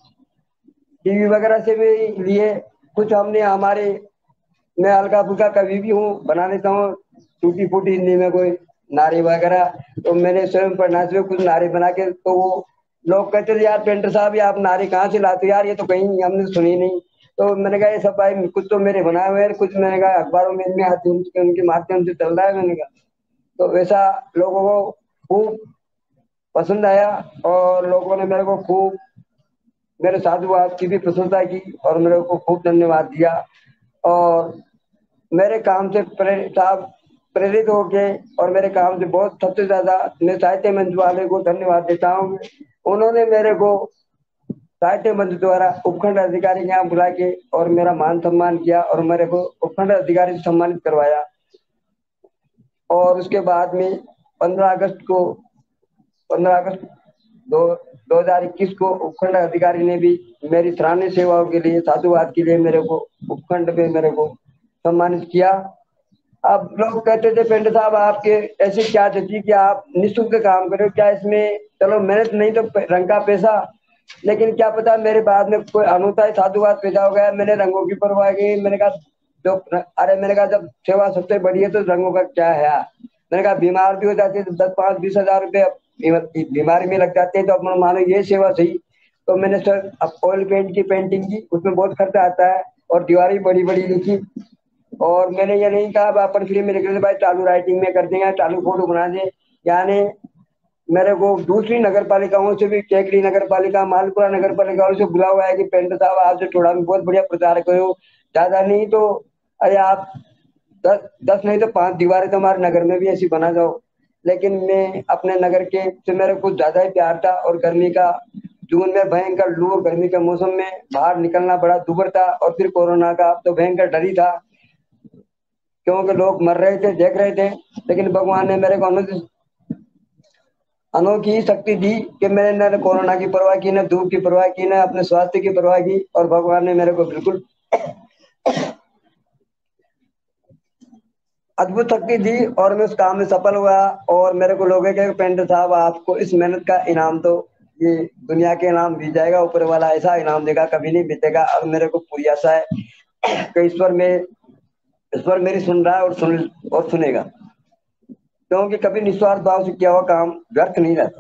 टीवी वगैरह से भी लिए, कुछ हमने हमारे, मैं हल्का फुल्का कवि भी हूँ, बना लेता हूँ टूटी फूटी हिंदी में कोई नारे वगैरह। तो मैंने स्वयं पढ़ना से कुछ नारे बना के, तो वो लोग कहते थे यार पेंटर साहब ये आप नारे कहाँ से लाते यार, ये तो कहीं हमने सुनी नहीं। तो मैंने कहा ये सब भाई कुछ तो मेरे बनाए हुए हैं, कुछ मैंने कहा अखबारों में इनमें आते हैं, उनके माध्यम से चल रहा है। मैंने कहा तो वैसा लोगों को खूब पसंद आया, और लोगों ने मेरे को खूब मेरे साधुवाद की भी प्रशंसा की और मेरे को खूब धन्यवाद दिया। और मेरे काम से प्रेरित साहब प्रेरित होके और मेरे काम से बहुत सबसे ज्यादा मैं साहित्य मंच वाले को धन्यवाद देता हूँ। उन्होंने मेरे को साहित्य मंच द्वारा उपखंड अधिकारी के यहाँ बुला के और मेरा मान सम्मान किया और मेरे को उपखंड अधिकारी से सम्मानित करवाया। और उसके बाद में पंद्रह अगस्त को पंद्रह अगस्त दो दो हजार इक्कीस को उपखंड अधिकारी ने भी मेरी सराहनीय सेवाओं के लिए, साधुवाद के लिए मेरे को उपखंड में मेरे को सम्मानित किया। अब लोग कहते थे पेंटर साहब आपके ऐसे क्या जची कि आप निःशुल्क काम करो, क्या इसमें चलो मेहनत नहीं तो रंग का पैसा, लेकिन क्या पता मेरे बाद में कोई अनूठा साधुवाद पैदा हो गया। मैंने रंगों की परवाह की, मैंने कहा जो अरे मैंने कहा जब सेवा सबसे बड़ी है तो रंगों का क्या है। मैंने कहा बीमार भी हो जाते हैं तो दस पाँच बीस हजार रुपये बीमारी में लग जाते हैं, तो अपना मानो ये सेवा सही। तो मैंने सर अब ऑयल पेंट की पेंटिंग की, उसमें बहुत खर्चा आता है और दीवारें बड़ी बड़ी लिखी। और मैंने ये नहीं कहा अपन फ्री में लिख रहे भाई चालू राइटिंग में कर देंगे, चालू फोटो बना दे। यानी मेरे को दूसरी नगर पालिकाओं से भी, टेकरी नगर पालिका, मालपुरा नगर पालिकाओं से बुला हुआ है कि पेंटर साहब आपसे थोड़ा भी बहुत बढ़िया प्रचार करो, ज्यादा नहीं तो अरे आप दस दस नहीं तो पांच दीवारें तो हमारे नगर में भी ऐसी बना जाओ। लेकिन मैं अपने नगर के से मेरे कुछ ज्यादा ही प्यार था, और गर्मी का जून में भयंकर लू और गर्मी के मौसम में बाहर निकलना बड़ा दुभर था, और फिर कोरोना का तो भयंकर डर ही था क्योंकि लोग मर रहे थे, देख रहे थे। लेकिन भगवान ने मेरे को अनोखी शक्ति दी कि मैंने न कोरोना की परवाह की, न धूप की परवाह की, न अपने स्वास्थ्य की परवाह की, और भगवान ने मेरे को बिल्कुल अद्भुत शक्ति दी और मैं उस काम में सफल हुआ। और मेरे को लोग कहे पेंटर साहब आपको इस मेहनत का इनाम तो ये दुनिया के इनाम बीत जाएगा, ऊपर वाला ऐसा इनाम देगा कभी नहीं बीतेगा। अब मेरे को पूरी आशा है कि ईश्वर में ईश्वर मेरी सुन रहा है और सुन और सुनेगा, क्योंकि कभी निस्वार्थ भाव से किया हुआ काम व्यर्थ नहीं रहता।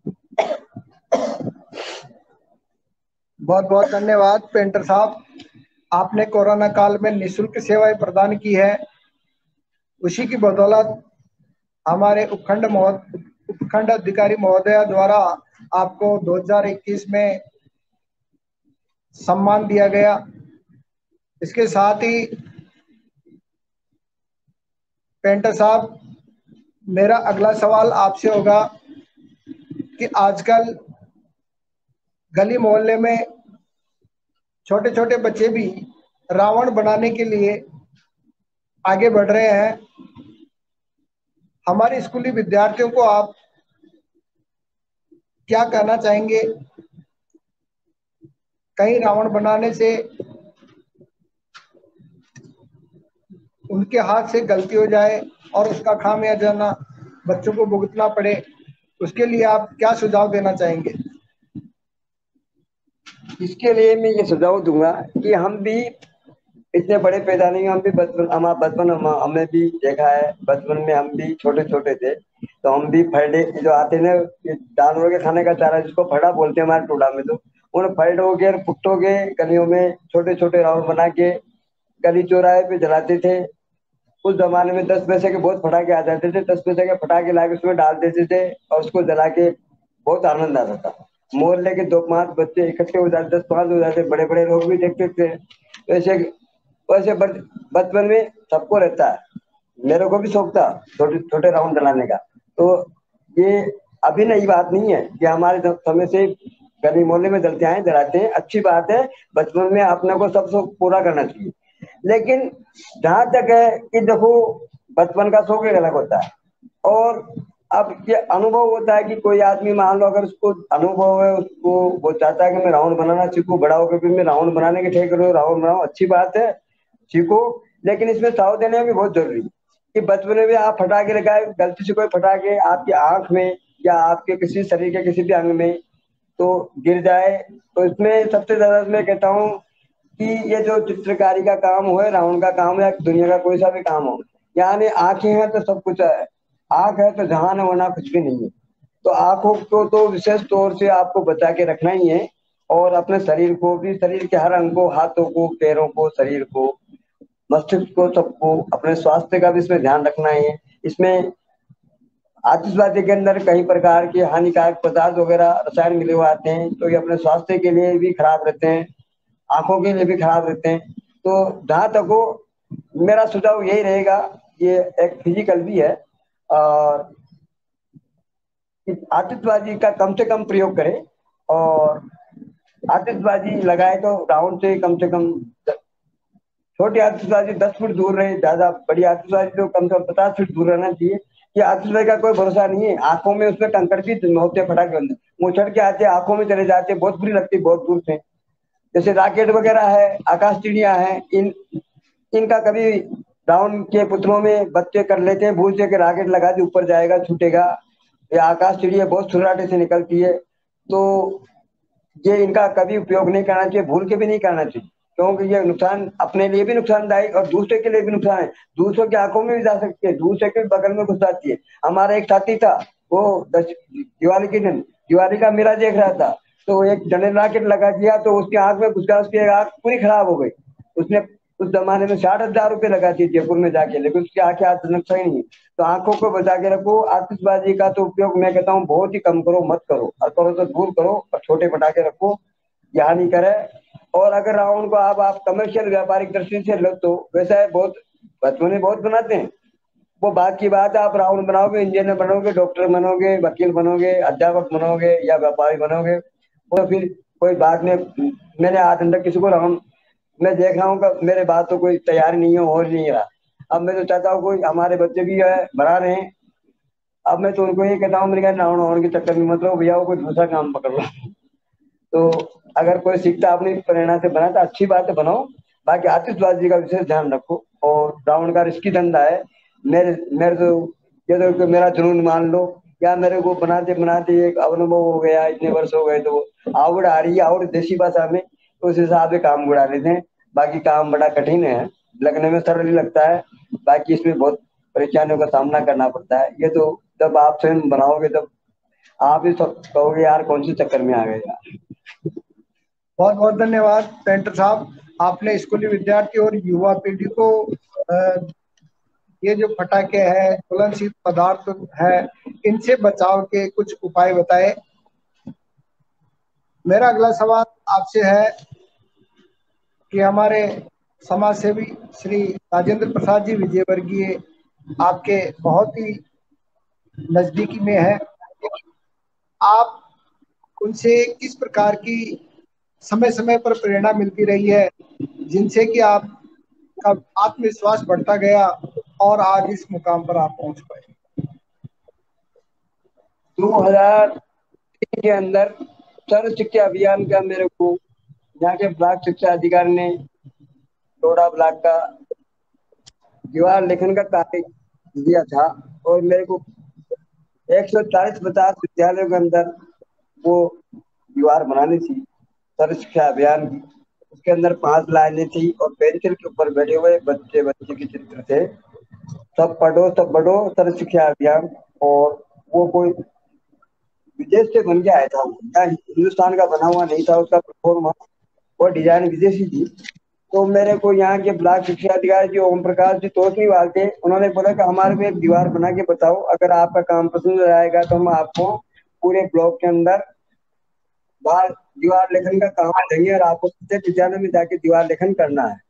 बहुत बहुत धन्यवाद पेंटर साहब, आपने कोरोना काल में निःशुल्क सेवाएं प्रदान की है। उसी की बदौलत हमारे उपखंड उपखंड अधिकारी महोदया द्वारा आपको दो हज़ार इक्कीस में सम्मान दिया गया। इसके साथ ही पेंटर साहब, मेरा अगला सवाल आपसे होगा कि आजकल गली मोहल्ले में छोटे छोटे बच्चे भी रावण बनाने के लिए आगे बढ़ रहे हैं। हमारे स्कूली विद्यार्थियों को आप क्या कहना चाहेंगे? कहीं रावण बनाने से उनके हाथ से गलती हो जाए और उसका खामियाजा बच्चों को भुगतना पड़े, उसके लिए आप क्या सुझाव देना चाहेंगे? इसके लिए मैं ये सुझाव दूंगा कि हम भी इतने बड़े पैदा नहीं, हम भी बचपन हमारा बचपन हमें भी देखा है। बचपन में हम भी छोटे छोटे थे तो हम भी फरडे जो आते ना जानवरों के खाने का चारा, जिसको फड़ा बोलते हैं हमारे टोला में, तो उन फरडों के पुट्टों के गलियों में छोटे छोटे राउंड बना के गली चौराहे पे जलाते थे। उस जमाने में दस पैसे के बहुत फटाके आ जाते थे, दस पैसे के फटाके लाके उसमें डाल देते थे और उसको जला के बहुत आनंद आता था। मोहल्ले के दो पांच बच्चे इकट्ठे हो जाते, दस पांच हो जाते, बड़े बड़े लोग भी देखते थे। वैसे वैसे बचपन में सबको रहता है, मेरे को भी शौक था छोटे छोटे राउंड डलाने का। तो ये अभी नई बात नहीं है कि हमारे समय से गली मोहल्ले में डलते आए डराते हैं, अच्छी बात है। बचपन में अपने को सब शौक पूरा करना चाहिए। लेकिन जहां तक है कि देखो, बचपन का शौक एक अलग होता है, और अब ये अनुभव होता है कि कोई आदमी मान लो अगर उसको अनुभव है, उसको वो चाहता है कि मैं राउंड बनाना सीखूं, बड़ा होकर भी मैं राउंड बनाने के ठेके करूं, राउंड बनाऊं, अच्छी बात है, सीखो। लेकिन इसमें सावधानियां भी बहुत जरूरी है कि बचपन में भी आप फटाके लगाए, गलती से कोई फटाके आपकी आंख में या आपके किसी शरीर के किसी भी अंग में तो गिर जाए, तो इसमें सबसे ज्यादा मैं कहता हूँ कि ये जो चित्रकारी का काम हो, राउंड का काम है, दुनिया का कोई सा भी काम हो, यानी आंखें हैं तो सब कुछ है, आंख है तो जहान है, वरना कुछ भी नहीं है। तो आंखों को तो विशेष तौर से आपको बचा के रखना ही है, और अपने शरीर को भी, शरीर के हर अंग को, हाथों को, पैरों को, शरीर को, मस्तिष्क को, सबको अपने स्वास्थ्य का भी इसमें ध्यान रखना है। इसमें आतिशबाजी के अंदर कई प्रकार के हानिकारक पदार्थ वगैरह रसायन मिले हुए आते हैं, तो ये अपने स्वास्थ्य के लिए भी खराब रहते हैं, आंखों के लिए भी खराब रहते हैं। तो जहां तक हो, मेरा सुझाव यही रहेगा, ये एक फिजिकल भी है, और आतिशबाजी का कम से कम प्रयोग करें, और आतिशबाजी लगाए तो राउंड से कम से कम छोटी आतिशबाजी दस फुट दूर रहे, ज्यादा बड़ी आतिशबाजी तो कम से कम पचास फीट दूर रहना चाहिए। कि आतिशबाजी का कोई भरोसा नहीं है, आंखों में उसमें कंकड़ भी होते हैं, फटाके अंदर वो चढ़ के आते, आंखों में चले जाते, बहुत बुरी लगती है बहुत दूर से। जैसे रॉकेट वगैरह है, आकाश चिड़िया है, इन इनका कभी राउंड के पुतलों में बच्चे कर लेते हैं भूल से कि रॉकेट लगा दी ऊपर जाएगा छूटेगा, या आकाश चिड़िया बहुत सुराटे से निकलती है, तो ये इनका कभी उपयोग नहीं करना चाहिए, भूल के भी नहीं करना चाहिए, क्योंकि ये नुकसान अपने लिए भी नुकसानदायक और दूसरे के लिए भी नुकसान है। दूसरों की आंखों में भी जा सकती है, दूसरे के बगल में घुस जाती है। हमारा एक साथी था, वो दिवाली के दिन दिवाली का मेला देख रहा था, तो एक जने रॉकेट लगा दिया तो उसकी आंख में घुस गया, उसकी आंख पूरी खराब हो गई। उसने उस जमाने में साठ हजार रुपये लगा दिए जयपुर में जाके, लेकिन उसकी आंखें आज नक्शा ही नहीं। तो आंखों को बचा के रखो। आतिशबाजी का तो उपयोग मैं कहता हूँ बहुत ही कम करो, मत करो, और करो तो दूर करो, और छोटे पटाखे रखो, यहाँ नहीं करे। और अगर रावण को आप आप कमर्शियल व्यापारिक दृष्टि से लो तो वैसा है, बहुत बचपन में बहुत बनाते हैं, वो बात की बात है। आप रावण बनाओगे, इंजीनियर बनोगे, डॉक्टर बनोगे, वकील बनोगे, अध्यापक बनोगे या व्यापारी बनोगे, तो फिर कोई बात नहीं। मैंने आज तक किसी को रावण, मैं देख रहा हूँ कि मेरे बात तो कोई तैयार नहीं है, हो नहीं रहा। अब मैं तो चाहता हूँ कोई, हमारे बच्चे भी है बना रहे हैं, अब मैं तो उनको ये कहता हूँ, मेरे रावण रावण के चक्कर में मतलब भैया वो कोई दूसरा काम पकड़ लो। तो अगर कोई सीखता अपनी प्रेरणा से बनाता, अच्छी बात है, बनाओ। बाकी आतिशबाजी का विशेष ध्यान रखो। और रावण का रिस्की धंधा है, मेरे मेरे तो ये तो मेरा जुनून मान लो, या मेरे को बनाते बनाते एक अनुभव हो गया, इतने वर्ष हो गए, तो आवड़ आ रही है, आवड़ देसी भाषा में, तो उस हिसाब से काम बुढ़ा लेते हैं। बाकी काम बड़ा कठिन है, लगने में सरल ही लगता है, बाकी इसमें बहुत परेशानियों का सामना करना पड़ता है। ये तो जब आप स्वयं बनाओगे तब आप ही सब कहोगे यार कौन से चक्कर में आ गए यार। बहुत बहुत धन्यवाद पेंटर साहब, आपने स्कूली विद्यार्थी और युवा पीढ़ी को ये जो फटाके हैं, ज्वलनशील पदार्थ है, इनसे बचाव के कुछ उपाय बताए। मेरा अगला सवाल आपसे है कि हमारे समाज सेवी श्री राजेंद्र प्रसाद जी विजयवर्गीय आपके बहुत ही नजदीकी में है, आप उनसे किस प्रकार की समय समय पर प्रेरणा मिलती रही है जिनसे कि आप का आत्मविश्वास बढ़ता गया और आज इस मुकाम पर आप पहुंच पाए? दो हजार तीन के अंदर सर्व शिक्षा अभियान का मेरे को यहाँ के ब्लॉक शिक्षा अधिकारी ने टोडा ब्लॉक का दीवार लेखन का कार्य दिया था, और मेरे को एक सौ चालीस पचास विद्यालयों के अंदर वो दीवार बनानी थी सर्व शिक्षा अभियान की। उसके अंदर पांच लाइनें थी और पेंसिल के ऊपर बैठे हुए बच्चे बच्चे के चित्र थे, सब पढ़ो सब बढ़ो सर्व शिक्षा अभियान। और वो कोई विदेश से बन के आया था, वो हिंदुस्तान का बना हुआ नहीं था, उसका परफॉर्म और डिजाइन विदेशी थी। तो मेरे को यहाँ के ब्लॉक शिक्षा अधिकारी जी ओम प्रकाश जी तोषनीवाल थे, उन्होंने बोला कि हमारे को एक दीवार बना के बताओ, अगर आपका काम पसंद आएगा तो हम आपको पूरे ब्लॉक के अंदर बाहर दीवार लेखन का काम देंगे, और आपको प्रत्येक विद्यालय में जाके दीवार लेखन करना है।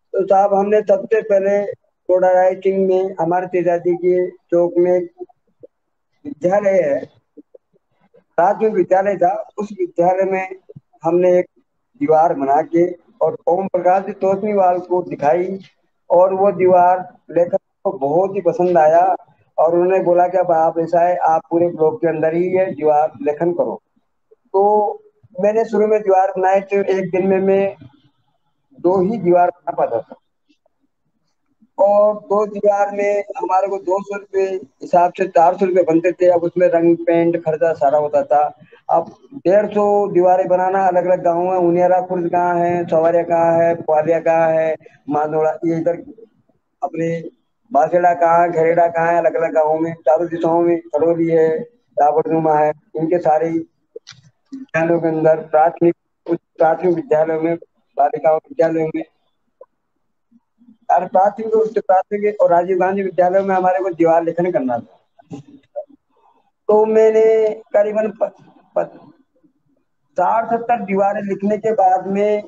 तो साहब हमने सबसे पहले कोड़ा राइटिंग में हमारे तेजाजी के चौक में विद्यालय है, प्राथमिक विद्यालय था। उस विद्यालय में हमने एक दीवार बना के और ओम प्रकाश जी तोषणीवाल को दिखाई, और वो दीवार लेखक को बहुत ही पसंद आया, और उन्होंने बोला कि अब आप ऐसा है, आप पूरे ब्लॉक के अंदर ही ये दीवार लेखन करो। तो मैंने शुरू में दीवार बनाए तो एक दिन में मैं दो ही दीवार बना पाता था, और दो दीवार में हमारे को दो सौ रुपये हिसाब से चार सौ रुपये बनते थे। अब उसमें रंग पेंट खर्चा सारा होता था। अब डेढ़ सौ दीवारें बनाना, अलग अलग गाँव है, उनियारा खुर्द कहाँ है, सवारिया कहाँ है, पुआलिया कहाँ है, मांदोड़ा, ये इधर अपने बासेड़ा कहाँ है, घेरेड़ा कहाँ है, अलग अलग गाँवों में, चारों दिशाओं में, खड़ोली है, रावटनुमा है, इनके सारे विद्यालयों के अंदर, प्राथमिक उच्च प्राथमिक विद्यालयों में, बालिका विद्यालयों में, और प्राथमिक उच्च प्राथमिक और राजीव गांधी विद्यालय में हमारे को दीवार लेखन करना था। तो मैंने करीबन साठ सत्तर दीवारें लिखने के बाद में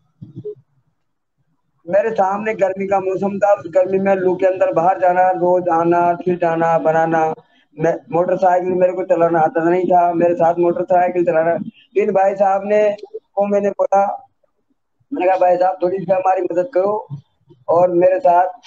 मेरे सामने गर्मी का मौसम था। उस गर्मी में लू के अंदर बाहर जाना, रोज आना, फिर जाना, बनाना, मोटरसाइकिल मेरे को चलाना आता नहीं था, मेरे साथ मोटरसाइकिल चलाना। फिर भाई साहब ने को मैंने बोला, मैंने कहा भाई साहब थोड़ी सी हमारी मदद करो, और मेरे साथ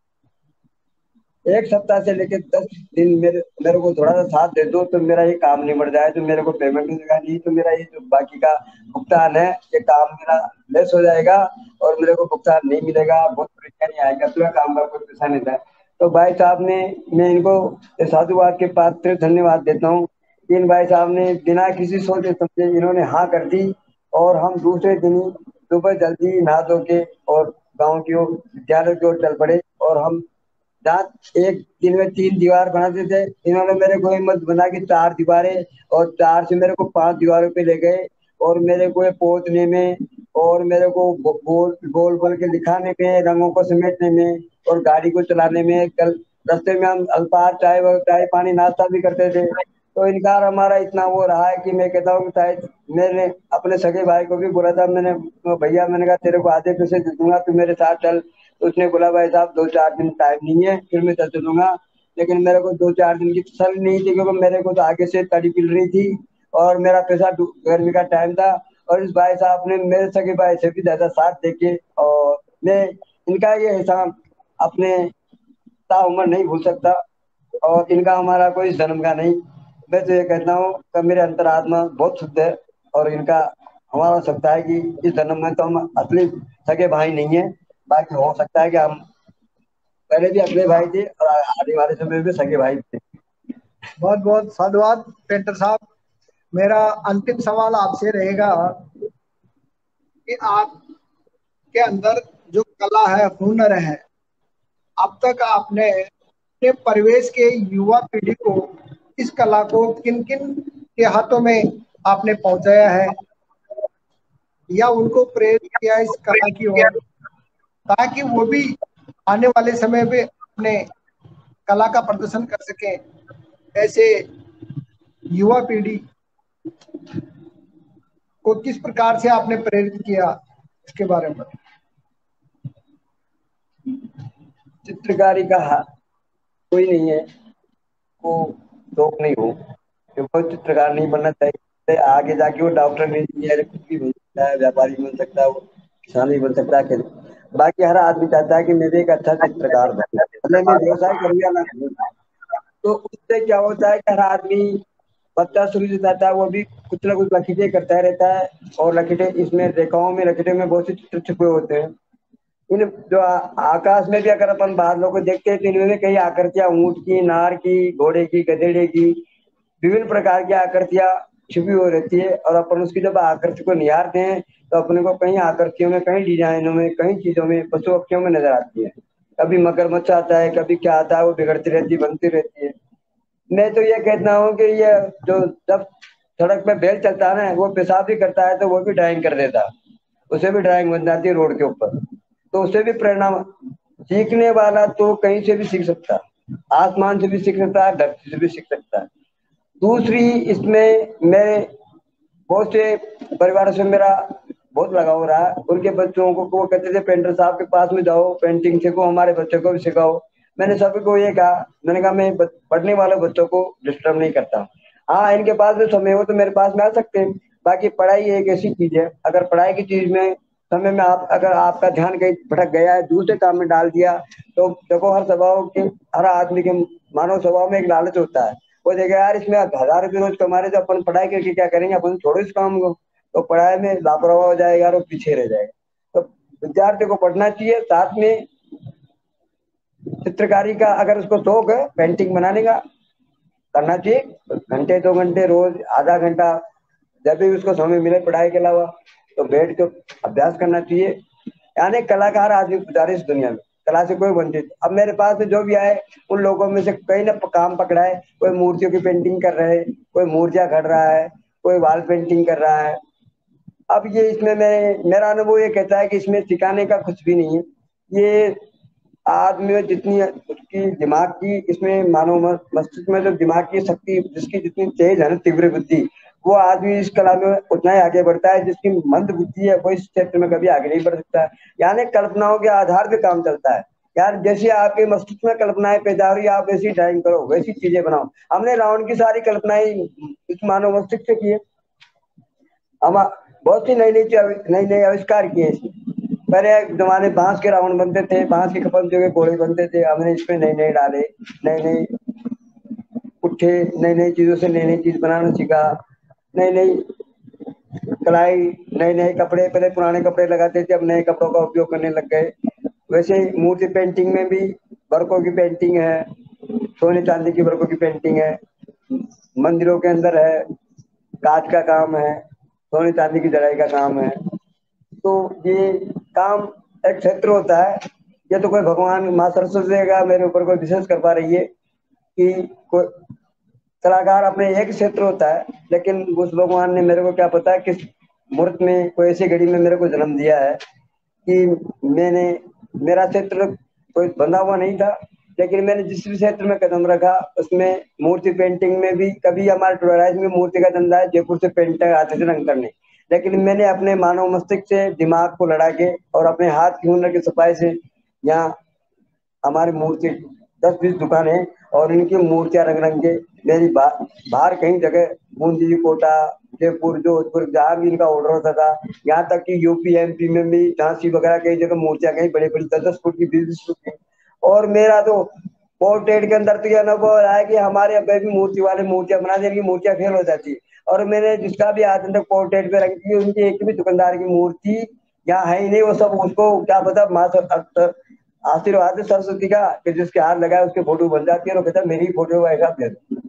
एक सप्ताह से लेकर दस दिन मेरे मेरे को थोड़ा सा साथ दे दो, तो मेरा ये काम निबट जाए, तो मेरे को पेमेंट मिलेगा। नहीं तो मेरा ये जो बाकी का भुगतान है, ये काम मेरा लेस हो जाएगा और मेरे को भुगतान नहीं मिलेगा, बहुत परेशानी आएगा, तो काम का कोई पैसा नहीं था। तो भाई साहब ने, मैं इनको साधुवाद के पात्र धन्यवाद देता हूँ। इन भाई साहब ने बिना किसी सोचे समझे इन्होंने हाँ कर दी, और हम दूसरे दिन सुबह जल्दी नहा धो के और गाँव की ओर विद्यालय की ओर चल पड़े। और हम जहाँ एक दिन में तीन दीवार बनाते थे, इन्होंने मेरे को हिम्मत बना के चार दीवारें, और चार से मेरे को पांच दीवारों पे ले गए, और मेरे को ये पोतने में, और मेरे को गोल गोल बोल के दिखाने में, रंगों को समेटने में, और गाड़ी को चलाने में। कल रास्ते में हम अल्पाहार चाय चाय पानी नाश्ता भी करते थे। तो इनका हमारा इतना वो रहा है कि मैं कहता हूँ कि शायद मैंने अपने सगे भाई को भी बोला था, मैंने भैया, मैंने कहा तेरे को आधे पैसे दे दूंगा, तू मेरे साथ चल। तो उसने बोला भाई साहब दो चार दिन टाइम नहीं है, फिर मैं चल चलूंगा। लेकिन मेरे को दो चार दिन की तसल्ली नहीं थी, क्योंकि मेरे को तो आगे से तड़ी पिल रही थी, और मेरा पैसा गर्मी का टाइम था। और इस भाई साहब ने मेरे सगे भाई से भी ज्यादा साथ देके, और मैं इनका ये एहसान अपने ताउम्र नहीं भूल सकता, और इनका हमारा कोई जन्म का नहीं। मैं तो ये कहता हूँ कि मेरे अंतरात्मा बहुत शुद्ध है, और इनका हमारा हो सकता है कि इस जन्म में तो हम असली सगे भाई नहीं है, बाकी हो सकता है कि हम पहले भी असली भाई थे और आने वाले समय में सगे भाई थे। बहुत बहुत साधुवाद पेंटर साहब। मेरा अंतिम सवाल आपसे रहेगा कि आपके अंदर जो कला है, हुनर है, अब तक आपने अपने परिवेश के युवा पीढ़ी को इस कला को किन किन के हाथों में आपने पहुंचाया है, या उनको प्रेरित किया इस कला की ओर, ताकि वो भी आने वाले समय में अपने कला का प्रदर्शन कर सके? ऐसे युवा पीढ़ी को किस प्रकार से आपने प्रेरित किया, इसके बारे में? चित्रकारी का कोई नहीं है वो शौक नहीं हो, वो चित्रकार नहीं बनना चाहिए। आगे जाके वो डॉक्टर, इंजीनियर कुछ भी बन सकता है, व्यापारी बन सकता है, वो किसान भी बन सकता है। बाकी हर आदमी चाहता है कि मैं भी एक अच्छा चित्रकार बनूं, भले मैं व्यवसाय करूँ या ना करूँ। तो उससे क्या होता है कि हर आदमी, बच्चा शुरू से चाहता है वो भी कुछ ना कुछ लकीटे करता रहता है, और लकीटे इसमें रेखाओं में, लकीटे में बहुत से चित्र छुपे होते हैं। इन जो आ, आकाश में भी अगर अपन बादलों को देखते हैं, तो इनमें कई आकृतियां ऊंट की, नार की, घोड़े की, गधेड़े की, विभिन्न प्रकार की आकृतियां छुपी हुई रहती है। और अपन उसकी जब आकृति को निहारते हैं, तो अपने को कई आकृतियों में, कई डिजाइनों में, कई चीजों में, पशु पक्षियों में नजर आती है। कभी मगरमच्छ आता है, कभी क्या आता है, वो बिगड़ती रहती, बनती रहती है। मैं तो ये कहता हूँ कि ये जो जब सड़क पे बैल चलता है ना, वो पेशाब भी करता है तो वो भी ड्राइंग कर देता है, उसे भी ड्राइंग बन जाती है रोड के ऊपर। तो उसे भी प्रेरणा, सीखने वाला तो कहीं से भी सीख सकता है, आसमान से भी सीख सकता है, धरती से भी सीख सकता है। दूसरी, इसमें मैं बहुत से परिवारों से मेरा बहुत लगाव रहा। उनके बच्चों को वो कहते थे पेंटर साहब के पास में जाओ, पेंटिंग सीखो, हमारे बच्चों को भी सिखाओ। मैंने सभी को ये कहा, मैंने कहा मैं पढ़ने वाले बच्चों को डिस्टर्ब नहीं करता। हाँ, इनके पास में समय हो तो मेरे पास में आ सकते हैं। बाकी पढ़ाई एक ऐसी चीज है, अगर पढ़ाई की चीज में समय में आप अगर आपका ध्यान कहीं भटक गया है, दूसरे काम में डाल दिया, तो देखो हर स्वभाव के हर आदमी के मानव स्वभाव में एक लालच होता है। वो देखेगा यार इसमें हजार रुपये रोज कमा रहे, तो अपन पढ़ाई करके क्या करेंगे, अपन छोड़ो इस काम को। तो पढ़ाई में लापरवाह हो जाएगा और पीछे रह जाएगा। तो विद्यार्थी को पढ़ना चाहिए, साथ में चित्रकारी का अगर उसको शौक है, पेंटिंग बनाने का, करना चाहिए। घंटे दो घंटे रोज, आधा घंटा, जब भी उसको समय मिले पढ़ाई के अलावा, तो बैठ के अभ्यास करना चाहिए। यानी कलाकार आदमी गुजारे इस दुनिया में, कला से कोई वंचित। अब मेरे पास में जो भी आए उन लोगों में से कई ने काम पकड़ा है, कोई मूर्तियों की पेंटिंग कर रहे हैं, कोई मूर्तियां घड़ रहा है, कोई वॉल पेंटिंग कर रहा है। अब ये इसमें मैं मेरा अनुभव ये कहता है कि इसमें सिखाने का कुछ भी नहीं है। ये आदमी में जितनी उसकी दिमाग की, इसमें मानव मस्तिष्क में जो दिमाग की शक्ति जिसकी जितनी तेज है ना, तीव्र बुद्धि, वो आदमी इस कला में उतना ही आगे बढ़ता है। जिसकी मंद बुद्धि है वो इस क्षेत्र में कभी आगे नहीं बढ़ सकता है। यानी कल्पनाओं के आधार पे काम चलता है। यार जैसे आपके मस्तिष्क में कल्पनाएं पैदा हो रही है, आप वैसी ड्राइंग करो, वैसी चीजें बनाओ। हमने रावण की सारी कल्पनाएं इस मानव मस्तिष्क से की है। हम बहुत सी नई नई नई नई आविष्कार किए इसमें। पहले जमाने बांस के रावण बनते थे, बांस के खपन जो घोड़े बनते थे, हमने इसमें नए नए डाले, नए नए पुट्ठे, नई नई चीजों से नई नई चीज बनाना सीखा, नई नई कलाई, नए नए कपड़े। पहले पुराने कपड़े लगाते थे, अब नए कपड़ों का उपयोग करने लग गए। वैसे ही मूर्ति पेंटिंग में भी वर्कों की पेंटिंग है, सोने चांदी की वर्कों की पेंटिंग है, मंदिरों के अंदर है, कांच का काम है, सोने चांदी की जड़ाई का काम है। तो ये काम एक क्षेत्र होता है। ये तो कोई भगवान माँ सरस्वती का मेरे ऊपर कोई विशेष कर पा रही है कि कोई कलाकार अपने एक क्षेत्र होता है, लेकिन उस भगवान ने मेरे को क्या पता है किस मुहूर्त में कोई ऐसी घड़ी में मेरे को जन्म दिया है कि मैंने मेरा क्षेत्र कोई बंधा हुआ नहीं था। लेकिन मैंने जिस भी क्षेत्र में कदम रखा उसमें मूर्ति पेंटिंग में भी, कभी हमारे टूराइज में मूर्ति का धंधा है, जयपुर से पेंटर आते थे रंग करने, लेकिन मैंने अपने मानव मस्तिष्क से दिमाग को लड़ा के और अपने हाथ की हुनर की सफाई से यहाँ हमारी मूर्ति दस बीस दुकान है और इनकी मूर्तियां रंग रंग के मेरी बाहर कहीं जगह बूंदी, कोटा, जयपुर, जोधपुर जहाँ भी इनका ऑर्डर होता था, यहाँ तक कि यूपी एमपी में भी झांसी वगैरह कई जगह मूर्तियां गई, बड़ी बड़ी दस दस फुट की, बीस बीस फुट की। और मेरा तो पोर्ट्रेट के अंदर तो यह अनुभव रहा है कि हमारे अब भी मूर्ति वाले मूर्तियां बना देने की मूर्तियां फेल हो जाती। और मैंने जिसका भी आज तक पोर्ट्रेट पे रंग की, उनकी एक भी दुकानदार की मूर्ति यहाँ है ही नहीं। वो सब उसको क्या पता माँ आशीर्वाद है सरस्वती का कि जिसके हाथ लगाए उसके फोटो बन जाती है, और कहता मेरी फोटो ऐसा दे दो।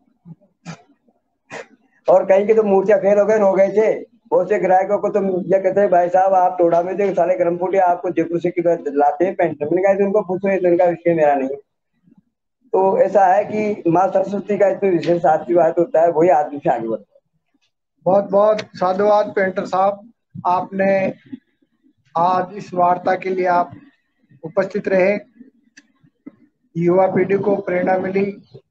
और कहीं के तो मूर्तियां फेल हो गए, रो गए थे। बहुत से ग्राहकों को तो ये कहते हैं भाई साहब आप टोड़ा में थे, साले गर्म फूटे आपको जयपुर से लाते हैं पेंट। मैंने कहा उनको पूछो, ये इनका विषय मेरा नहीं। तो ऐसा है कि माँ सरस्वती का इसमें विशेष आशीर्वाद होता है, वही आदमी से आगे बढ़ता है। बहुत बहुत साधुवाद पेंटर साहब, आपने आज इस वार्ता के लिए आप उपस्थित रहे। युवा पीढ़ी को प्रेरणा मिली।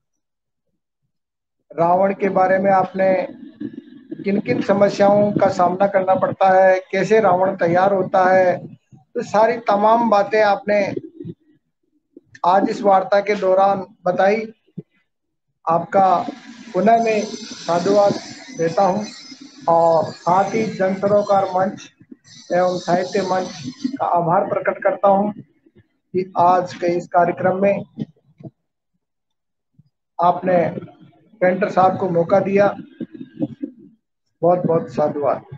रावण के बारे में आपने किन किन समस्याओं का सामना करना पड़ता है, कैसे रावण तैयार होता है, तो सारी तमाम बातें आपने आज इस वार्ता के दौरान बताई। आपका पुनः मैं साधुवाद देता हूं और साथ ही जन सरोकार मंच एवं साहित्य मंच का आभार प्रकट करता हूं कि आज के इस कार्यक्रम में आपने पेंटर साहब को मौका दिया। बहुत बहुत साधुवाद।